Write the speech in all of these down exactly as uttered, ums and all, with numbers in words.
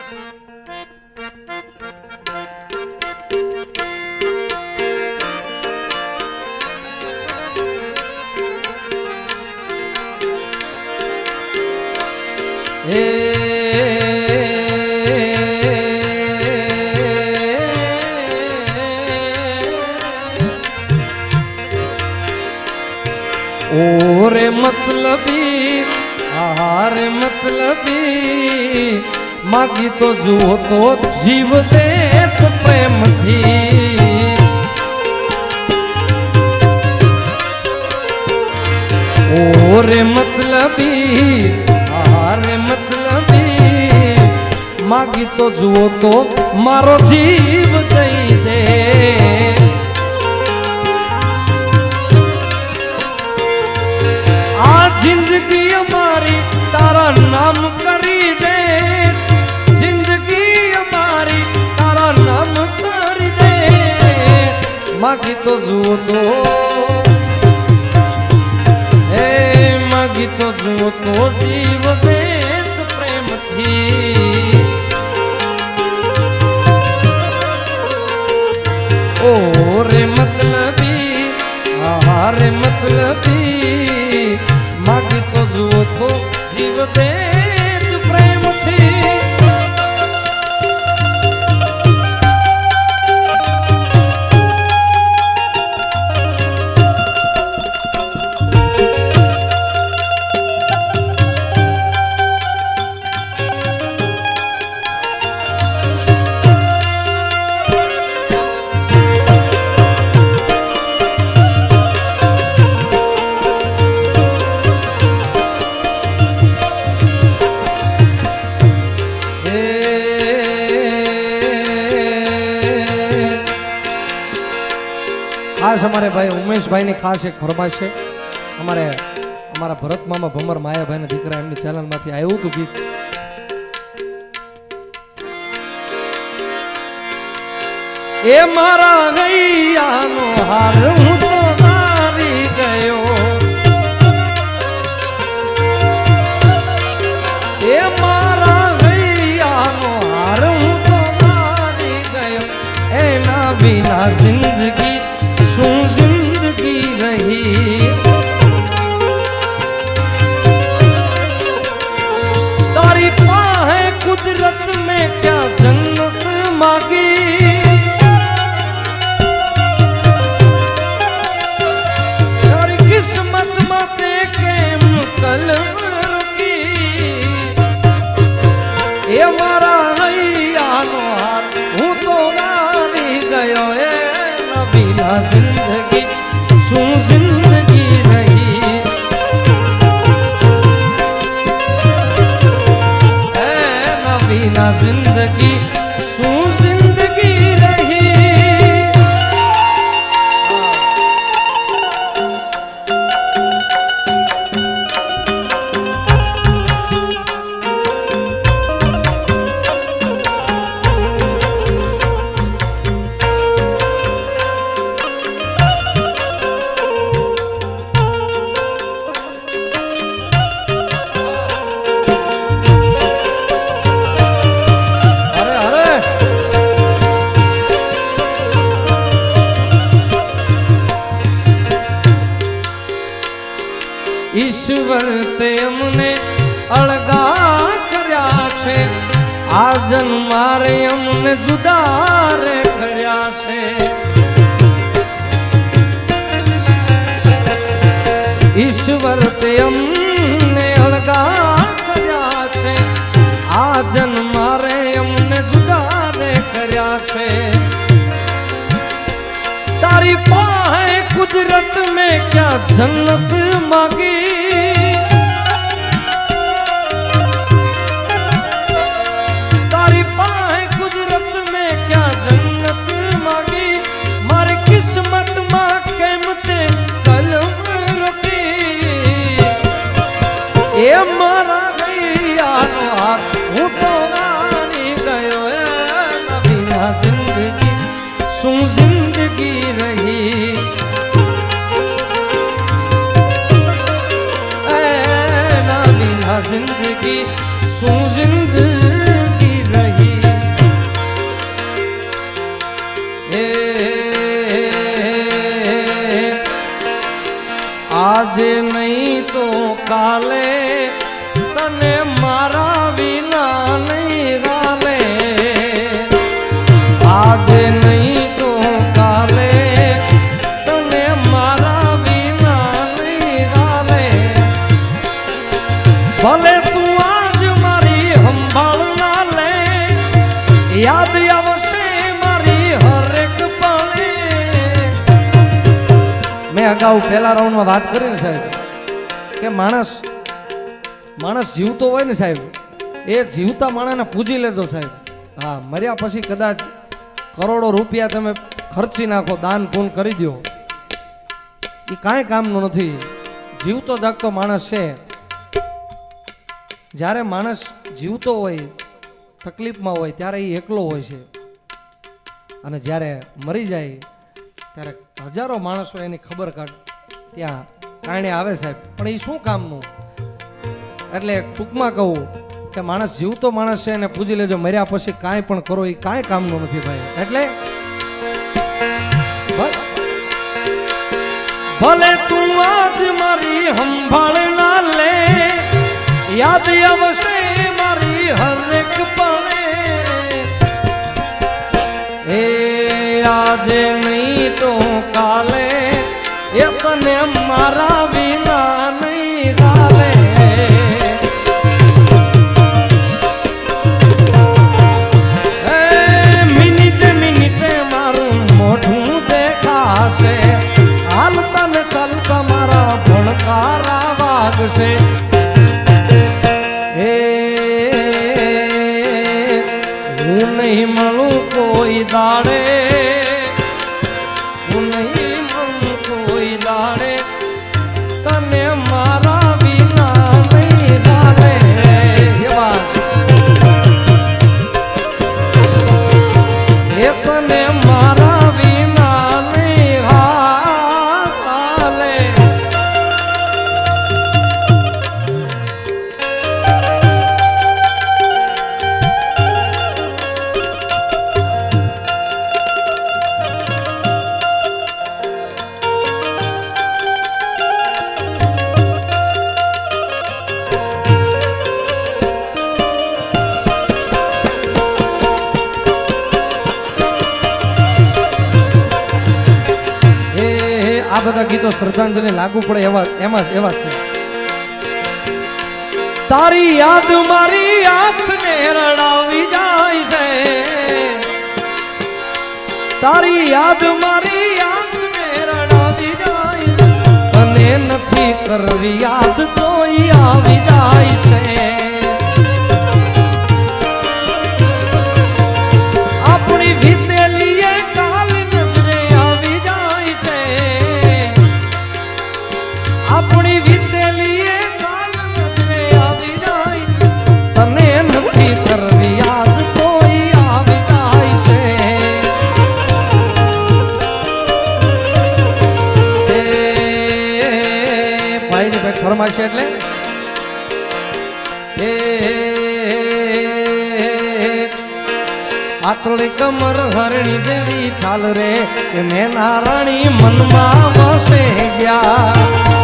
ओरे मतलबी हारे मतलबी मागी तो जुओ तो जीव दे तो प्रेम थी। ओरे मतलबी हारे मतलबी मागी तो जुओ तो मारो जीव दई दे। जिंदगी हमारी तारा नाम करी दे, जिंदगी हमारी तारा नाम करी दे। मागी तो जुओ तो ए मागी तो जुओ तो जीव दे तो प्रेम थी। ओ रे मतलबी हारे मतलबी मागी तो जुओ तो जीव दे तो प्रेम थी। खास हमारे भाई उमेश भाई ने खास एक फरमाइश है। हमारे हमारा भरत मामा भमर माया भाई ने दीकरा एमनी चैनल माथी आयो तो गीत ए मारा गैया नो हार हूं तो मारी गयो। ए मारा गैया नो हार हूं तो मारी गयो। ए ना बिना जिंदगी शू जिंदगी रही। तारी पाहे कुदरत में क्या जन्नत मांगी। तारी किस्मत माते के मुकल रुकी। ये मारा नैया नो हार हूं तो मारी गयो। ए बिना जिंदगी शू जिंदगी रही। ऐ ना बिना जिंदगी शू जिंदगी रही। ईश्वर ते अमने अलगा कर्या छे। आ जन्म मारे अमने जुदा रे कर्या छे। ईश्वर ते अमने अलगा कर्या छे। आ जन्म मारे अमने जुदा रे कर्या छे। तारी पाहे कुदरत में क्या जन्नत मांगी। तारी पाहे कुदरत में क्या जन्नत मांगी। मारी किस्मत मां केमते कलम रुकी। ए मारा गैया नो हार हूं तो मारी गयो। ए बिना जिंदगी शू जिंदगी रही। जिंदगी शू जिंदगी रही। મેં અગાઉ પહેલા રાઉન્ડમાં વાત કરી ને સાહેબ કે માણસ માણસ જીવતો હોય ને સાહેબ એ જીવતા માણસને પૂજી લેજો સાહેબ. હા, મર્યા પછી કદાચ કરોડો રૂપિયા તમે ખર્ચી નાખો, દાન પૂન કરી દો, એ કાંઈ કામનું નથી. જીવતો જાગતો માણસ છે. જ્યારે માણસ જીવતો હોય, તકલીફમાં હોય, ત્યારે એ એકલો હોય છે, અને જ્યારે મરી જાય ત્યારે હજારો માણસો એની ખબર કાઢ ત્યાં કારણે આવે સાહેબ. પણ એ શું કામનું? એટલે ટૂંકમાં કહું કે માણસ જીવતો માણસ છે એને પૂજી લેજો, મર્યા પછી કાંઈ પણ કરો એ કાંઈ કામનું નથી ભાઈ. એટલે ભલે તું આજ મારી સંભાળ ના લે, યાદ આવશે મારી હરેક પળે. એ આજે નહીં તો કાલે એ તને મારા વિના નહીં ગાલે. એ મિનિટે મિનિટે મારું મોઢું દેખાશે, હાલતા ને ચાલતા મારા ભણકારા વાગશે. એ હું નહીં મળું કોઈ દાડે, હું નહીં મળું કોઈ દાડે, તને મારા વિના નહીં ગાલે. એવા એ તને મારા વિના નહીં ગાલે. આ બધા ગીતો શ્રદ્ધાંજલિ લાગુ પડે એવા એમાં એવા છે. તારી યાદ મારી આંખને રડાવી જાય છે, તારી યાદ મારી આંખને રડાવી જાય, તને નથી કરવી યાદ તોય આવી જાય છે. આપણી વીતેલી એ કાલ નજરે આવી જાય છે, આપણી વીતેલી એ કાલ નજરે આવી જાય, તને નથી કરવી યાદ તોય આવી જાય છે. એ ભાઈ ની ભાઈ ફરમાશે એટલે એ પાતળી કમર હરણી જેવી ચાલ રે, કે મેં નારાણી મનમાં વસે ગયા,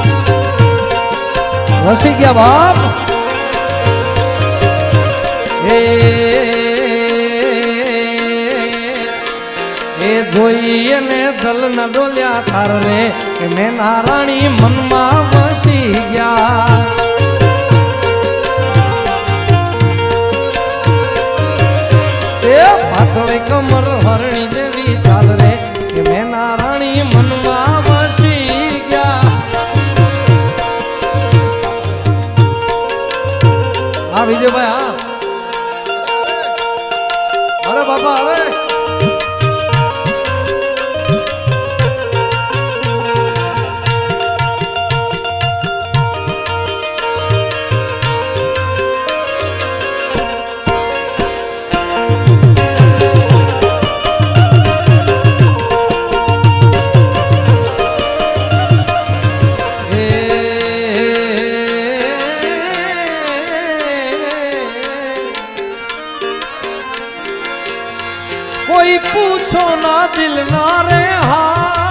વસી ગયા બાપ. એ એ જોઈએ ને દલ ના ડોલ્યા થાર રે, કે મેં નારાણી મનમાં વસી ગયા. એ પાતળી કમર હરણી જેવી ચાલ રે, કે મેં નારાણી મનમાં વસી ગયા. હા વિજયભાઈ, હા અરે બાપા હવે कोई पूछो ना दिल ना रे हा,